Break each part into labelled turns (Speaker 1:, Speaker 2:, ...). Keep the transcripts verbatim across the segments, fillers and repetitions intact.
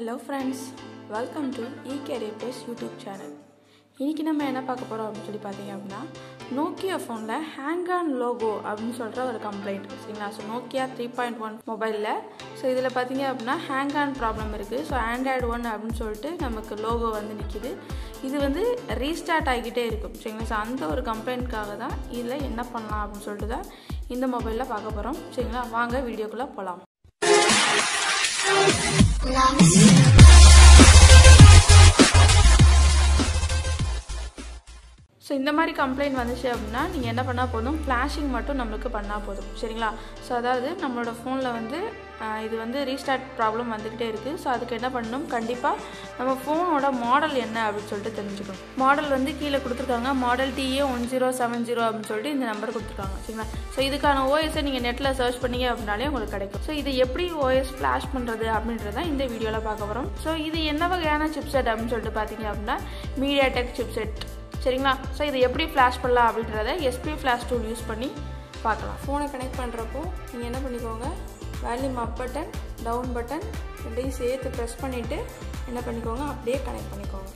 Speaker 1: Hello friends, welcome to eCareer Plus YouTube channel. இன்னைக்கு நம்ம என்ன பார்க்க போறோம் அப்படினு சொல்லி பாத்தீங்க அப்படினா Nokia phoneல hang on logo அப்படினு சொல்ற ஒரு கம்ப்ளைன்ட் சரிங்களா. So Nokia three point one மொபைல்ல சோ இதுல பாத்தீங்க அப்படினா hang on ப்ராப்ளம் இருக்கு. சோ Android one அப்படினு சொல்லிட்டு நமக்கு லோகோ வந்து நிக்குது. இது வந்து ரீஸ்டார்ட் ஆகிட்டே இருக்கும் சரிங்களா. சோ அந்த ஒரு கம்ப்ளைன்ட்காக தான் இதுல என்ன பண்ணலாம் அப்படினு சொல்லிட்டு தான் இந்த மொபைல்ல பார்க்க போறோம் சரிங்களா. வாங்க வீடியோக்குள்ள போலாம். So இந்த மாதிரி கம்ப்ளைன்ட் வந்துச்சு அப்படினா நீங்க என்ன பண்ணா போதும் ஃபிளாஷிங் மட்டும் நமக்கு பண்ணா போதும் சரிங்களா. சோ அதாவது நம்மளோட ஃபோன்ல வந்து இது வந்து ரீஸ்டார்ட் ப்ராப்ளம் வந்துட்டே இருக்கு. சோ அதுக்கு என்ன பண்ணனும் கண்டிப்பா நம்ம ஃபோனோட மாடல் என்ன அப்படினு சொல்லிட்டு தெரிஞ்சுக்கணும். மாடல் வந்து கீழ கொடுத்திருக்காங்க model T A one zero seven zero அப்படினு சொல்லிட்டு இந்த நம்பர் கொடுத்திருக்காங்க சரிங்களா. சோ இதுக்கான O S நீங்க நெட்ல சர்ச் பண்ணீங்க அப்படினாலே உங்களுக்கு கிடைக்கும். சோ இது எப்படி O S ஃபிளாஷ் பண்றது அப்படின்றத இந்த வீடியோல பார்க்க போறோம். சோ இது என்ன வகையான சிப்செட் அப்படினு சொல்லிட்டு பாத்தீங்க அப்படினா MediaTek சிப்செட் சரிங்களா. சோ இதை எப்படி ஃபிளாஷ் பண்ணலாம் அப்படின்றத S P Flash tool use பண்ணி பார்க்கலாம். ஃபோனை கனெக்ட் பண்றப்போ நீங்க என்ன பண்ணிக்கோங்க volume up button down button ரெண்டையும் சேர்த்து பிரஸ் பண்ணிட்டு என்ன பண்ணிக்கோங்க அப்படியே கனெக்ட் பண்ணிக்கோங்க.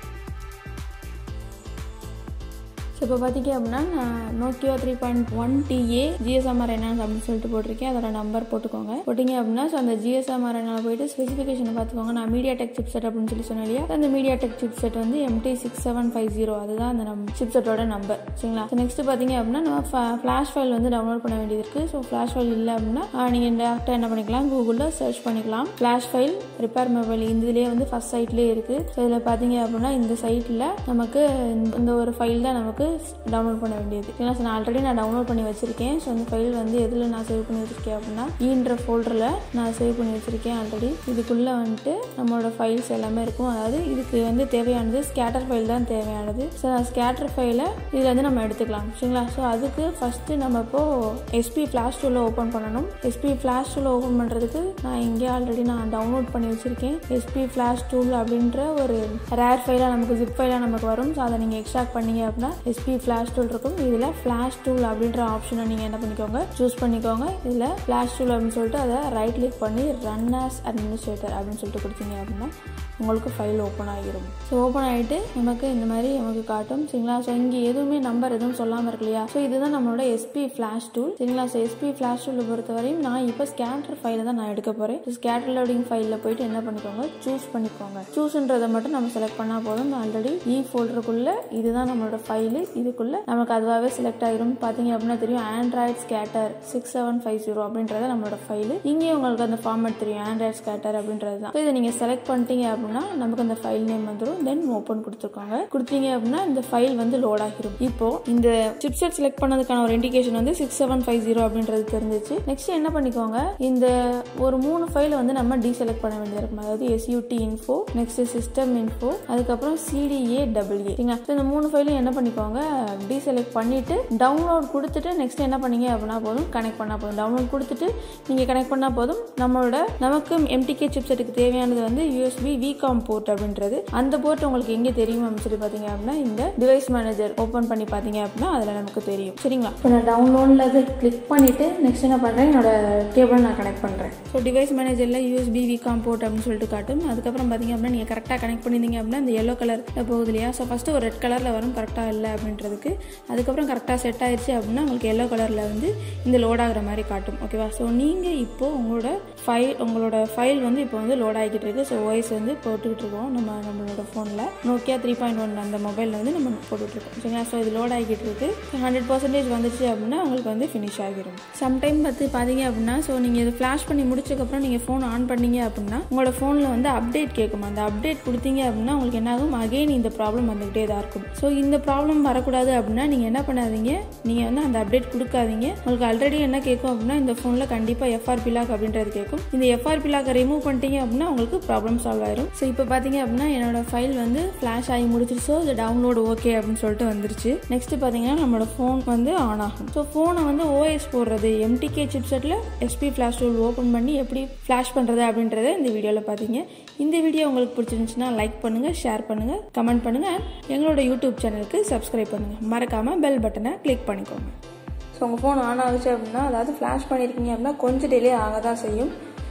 Speaker 1: இப்போ பாத்தீங்க அப்படினா Nokia three point one T A G S M R enhance அப்படினு சொல்லிட்டு போட்டுருக்கேன். அதோட நம்பர் போட்டுக்கோங்க. போடிங்க அப்படினா சோ அந்த G S M R enhance போய்ட்டு ஸ்பெசிஃபிகேஷனை பாத்துக்கோங்க. நான் MediaTek chipset அப்படினு சொல்லி சொன்னேன்லையா. அந்த MediaTek chipset வந்து M T six seven five zero அதுதான் அந்த நம்ம chipsetோட நம்பர் சரிங்களா. சோ நெக்ஸ்ட் பாத்தீங்க அப்படினா நம்ம ஃபிளாஷ் ஃபைல் வந்து டவுன்லோட் பண்ண வேண்டியது இருக்கு. சோ ஃபிளாஷ் ஃபைல் இல்ல அப்படினா நீங்க டைரக்டா என்ன பண்ணிக்கலாம் கூகுள்ல சர்ச் பண்ணிக்கலாம். ஃபிளாஷ் ஃபைல் ரிப்பேர் மொபைல் இதுலயே வந்து ஃபர்ஸ்ட் சைட்லயே இருக்கு. சோ இதுல பாத்தீங்க அப்படினா இந்த சைட்ல நமக்கு இந்த ஒரு ஃபைல் தான் நமக்கு டவுன்லோட் பண்ண வேண்டியது. ஏன்னா நான் ஆல்ரெடி நான் டவுன்லோட் பண்ணி வச்சிருக்கேன். ஸோ அந்த ஃபைல் வந்து எதுல நான் சேவ் பண்ணி வச்சிருக்கேன் அப்படின்னா ஈன்ற ஃபோல்டர்ல நான் சேவ் பண்ணி வச்சிருக்கேன் ஆல்ரெடி. இதுக்குள்ள வந்துட்டு நம்மளோட ஃபைல்ஸ் எல்லாமே இருக்கும். அதாவது இதுக்கு வந்து தேவையானது ஸ்கேட்டர் ஃபைல் தான் தேவையானது. ஸோ ஸ்கேட்டர் ஃபைலை இதுல இருந்து நம்ம எடுத்துக்கலாம் சரிங்களா. ஸோ அதுக்கு ஃபர்ஸ்ட் நம்ம இப்போ S P Flash tool open பண்ணணும். S P Flash tool open பண்றதுக்கு நான் இங்கே ஆல்ரெடி நான் டவுன்லோட் பண்ணி வச்சிருக்கேன். S P Flash tool அப்படின்ற ஒரு ரேர் ஃபைலா நமக்கு ஜிப் ஃபைலா நமக்கு வரும். ஸோ அதை நீங்க எக்ஸ்ட்ராக்ட் பண்ணீங்க அப்படின்னா S P Flash tool இருக்கும். இதுல Flash tool அப்படின்ற ஆப்ஷனை நீங்க என்ன பண்ணிக்கோங்க சூஸ் பண்ணிக்கோங்க. இதுல Flash tool அப்படினு சொல்லிட்டு அதை ரைட் கிளிக் பண்ணி run as administrator அப்படினு சொல்லிட்டு கொடுத்தீங்க அப்படின்னா உங்களுக்கு ஃபைல் ஓபன் ஆகிரும். ஸோ ஓபன் ஆகிட்டு நமக்கு இந்த மாதிரி நமக்கு காட்டும் சரிங்களா. ஸோ இங்கே எதுவுமே நம்பர் எதுவும் சொல்லாமல் இருக்கு இல்லையா. ஸோ இதுதான் நம்மளோட S P Flash tool சரிங்களா. So S P Flash tool பொறுத்தவரையும் நான் இப்போ ஸ்கேட்டர் ஃபைலை தான் நான் எடுக்க போறேன். ஸ்கேட்டர் லோடிங் ஃபைலில் போயிட்டு என்ன பண்ணிக்கோங்க சூஸ் பண்ணிக்கோங்க. சூஸ்ன்றதை மட்டும் நம்ம செலக்ட் பண்ணா போதும். ஆல்ரெடி இ ஃபோல்டருக்குள்ள இதுதான் நம்மளோட ஃபைல். இதுக்குள்ள நமக்கு அதுவாகவே செலக்ட் ஆகிரும். பார்த்தீங்க அப்படின்னா தெரியும் Android Scatter six seven five zero அப்படின்றத நம்மளோட ஃபைல். இங்கே உங்களுக்கு அந்த ஃபார்மேட் தெரியும் Android Scatter அப்படின்றது தான். இதை நீங்க செலக்ட் பண்ணிட்டீங்க அப்படின்னா நமக்கு அந்த ஃபைல் நேம் வந்துடும். தென் ஓபன் கொடுத்துருக்காங்க. கொடுத்தீங்க அப்படின்னா இந்த ஃபைல் வந்து லோட் ஆகிரும். இப்போ இந்த சிப்செட் செலக்ட் பண்ணதுக்கான ஒரு இண்டிகேஷன் வந்து six seven five zero அப்படின்றது தெரிஞ்சிச்சு. நெக்ஸ்ட் என்ன பண்ணிக்கோங்க இந்த ஒரு மூணு ஃபைலை வந்து நம்ம டீசெலக்ட் பண்ண வேண்டியது இருக்கும். அதாவது S U T info next system info அதுக்கப்புறம் C D A W சரிங்களா. இந்த மூணு ஃபைலும் என்ன பண்ணிக்கோங்க டீசெலக்ட் பண்ணிட்டு டவுன்லோட் கொடுத்துட்டு நெக்ஸ்ட் என்ன பண்ணீங்க அப்படின்னா போதும் கனெக்ட் பண்ணா போதும். டவுன்லோட் கொடுத்துட்டு நீங்க கனெக்ட் பண்ணா போதும். நம்மளோட நமக்கு M T K சிப்செட்டுக்கு தேவையானது வந்து U S B V COM port அப்படின்றது. அந்த போர்ட் உங்களுக்கு எங்க தெரியும் அப்படின்னு சொல்லி பாத்தீங்க அப்படின்னா இந்த டிவைஸ் மேனேஜர் ஓபன் பண்ணி பாத்தீங்க அப்படின்னா அதுல நமக்கு தெரியும் சரிங்களா. இப்போ நான் டவுன்லோட்ல அதை கிளிக் பண்ணிட்டு நெக்ஸ்ட் என்ன பண்றேன் என்னோட கேபிள் நான் கனெக்ட் பண்றேன். ஸோ டிவைஸ் மேனேஜர்ல U S B V COM port அப்படின்னு சொல்லிட்டு காட்டும். அதுக்கப்புறம் பாத்தீங்க அப்படின்னா நீங்க கரெக்டா கனெக்ட் பண்ணிருந்தீங்க அப்படின்னா இந்த எல்லோ கலர்ல போகுது இல்லையா. ஸோ ஃபர்ஸ்ட் ஒரு ரெட் கலர்ல வரும் கரெக்டா இல்ல அப்படின்றதுக்கு. அதுக்கப்புறம் கரெக்டா செட் ஆயிருச்சு அப்படின்னா உங்களுக்கு எல்லோ கலர்ல வந்து இந்த லோட் ஆகுற மாதிரி காட்டும் ஓகேவா. ஸோ நீங்க இப்போ உங்களோட ஃபைல் உங்களோட ஃபைல் வந்து இப்போ வந்து லோட் ஆகிட்டு இருக்கு. ஸோ O S வந்து போட்டுக்கிட்டு இருக்கோம் நம்ம நம்மளோட ஃபோன்ல Nokia three point one அந்த மொபைல்ல வந்து நம்ம போட்டுட்டு இருக்கோம் சரிங்களா. ஸோ இது லோட் ஆகிட்டு இருக்கு. ஹண்ட்ரட் பர்சன்டேஜ் வந்துச்சு அப்படின்னா உங்களுக்கு வந்து ஃபினிஷ் ஆகிரும். சம்டைம் பார்த்து பாத்தீங்க அப்படின்னா ஸோ நீங்க இது ஃபிளாஷ் பண்ணி முடிச்சதுக்கப்புறம் நீங்க ஃபோன் ஆன் பண்ணீங்க அப்படின்னா உங்களோட ஃபோன்ல வந்து அப்டேட் கேட்கும். அந்த அப்டேட் கொடுத்தீங்க அப்படின்னா உங்களுக்கு என்ன ஆகும் அகைன் இந்த ப்ராப்ளம் வந்துகிட்டே தான் இருக்கும். ஸோ இந்த ப்ராப்ளம் வரக்கூடாது அப்படின்னா நீங்க என்ன பண்ணாதீங்க நீங்க வந்து அந்த அப்டேட் கொடுக்காதீங்க. உங்களுக்கு ஆல்ரெடி என்ன கேட்கும் அப்படின்னா இந்த ஃபோன்ல கண்டிப்பா F R P லாக் அப்படின்றது கேட்கும். இந்த F R P லாக்கை ரிமூவ் பண்ணிட்டீங்க அப்படின்னா உங்களுக்கு ப்ராப்ளம் சால்வ் ஆயிரும். ஸோ இப்போ பாத்தீங்க அப்படின்னா என்னோட ஃபைல் வந்து ஃபிளாஷ் ஆகி முடிச்சிருச்சு. ஸோ இது டவுன்லோட் ஓகே அப்படின்னு சொல்லிட்டு வந்துருச்சு. நெக்ஸ்ட் பாத்தீங்கன்னா நம்மளோட ஃபோன் வந்து ஆன் ஆகும். ஸோ ஃபோனை வந்து O S போடுறது M T K சிப்செட்ல S P Flash tool open பண்ணி எப்படி ஃபிளாஷ் பண்றது அப்படின்றத இந்த வீடியோல பாத்தீங்க. இந்த வீடியோ உங்களுக்கு பிடிச்சிருந்துச்சுன்னா லைக் பண்ணுங்க ஷேர் பண்ணுங்க கமெண்ட் பண்ணுங்க எங்களோட யூடியூப் சேனலுக்கு சப்ஸ்கிரைப் பண்ணுங்க. மறக்காம பெல் பட்டனை கிளிக் பண்ணிக்கோங்க. ஸோ உங்கள் ஃபோன் ஆன் ஆகுச்சு அப்படின்னா அதாவது ஃபிளாஷ் பண்ணியிருக்கீங்க அப்படின்னா கொஞ்சம் டிலே ஆக தான் செய்யும்.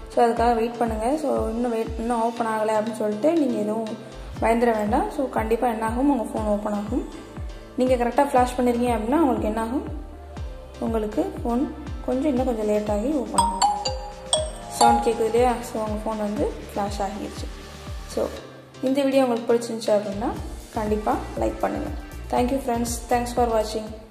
Speaker 1: ஸோ அதுக்காக வெயிட் பண்ணுங்கள். ஸோ இன்னும் வெயிட் இன்னும் ஓப்பன் ஆகலை அப்படின்னு சொல்லிட்டு நீங்கள் எதுவும் பயந்துட வேண்டாம். ஸோ கண்டிப்பாக என்னாகும், உங்கள் ஃபோன் ஓப்பன் ஆகும். நீங்கள் கரெக்டாக ஃப்ளாஷ் பண்ணிருக்கீங்க அப்படின்னா உங்களுக்கு என்னாகும், உங்களுக்கு ஃபோன் கொஞ்சம் இன்னும் கொஞ்சம் லேட்டாகி ஓப்பன் ஆகும். சவுண்ட் கேட்குது இல்லையா? ஸோ உங்கள் ஃபோன் வந்து ஃப்ளாஷ் ஆகிடுச்சு. ஸோ இந்த வீடியோ உங்களுக்கு பிடிச்சிருந்துச்சு அப்படின்னா கண்டிப்பாக லைக் பண்ணுங்கள். Thank you friends. தேங்க்ஸ் ஃபார் வாட்சிங்.